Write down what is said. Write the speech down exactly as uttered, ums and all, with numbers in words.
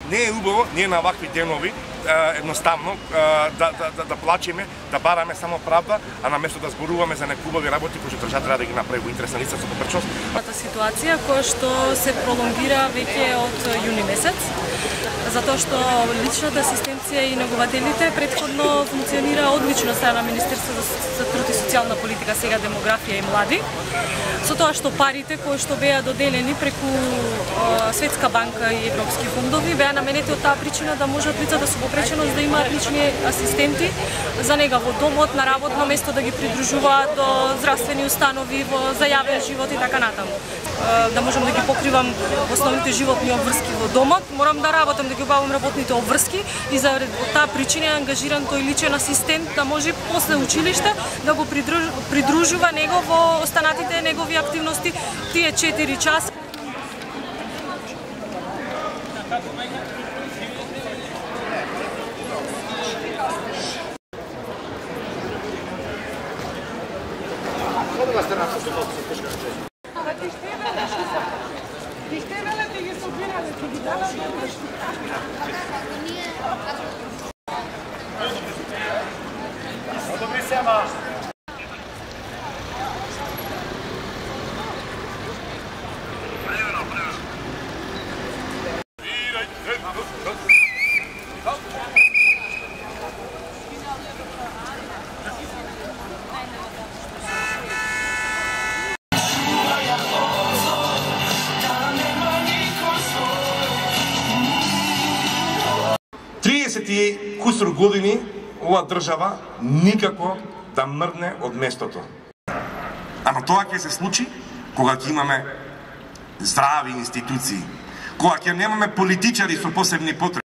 не е убаво ние на вакви денови едноставно да, да, да, да плачеме, да бараме само правда, а наместо да зборуваме за некубави работи кои што држава треба да ги направи во интерес на лицето со пречност. Таа ситуација која што се пролонгира веќе од јуни месец, затоа што личната асистенција и негователите претходно функционира одлично страна Министерството за труд и социјална политика, сега демографија и млади, со тоа што парите кои што беа доделени преку Светска банка и европски фондови беа наменети од таа причина да можат лицата со попреченост да имаат лични асистенти за нега во домот, на работно место, да ги придружуваат до здравствени установи, во зајавен живот и така натаму. Да можам да ги покривам основните животни обврски во домот, морам да работам, да ги обавам работните обврски и за таа причина е ангажиран тој личен асистент да може после училиште да го придружува него во останатите негови активности тие четири часа. триесет и кусур години ова држава никако да мрдне од местото. Ама тоа ќе се случи кога ќе имаме здрави институции, кога ќе немаме политичари со посебни потреби.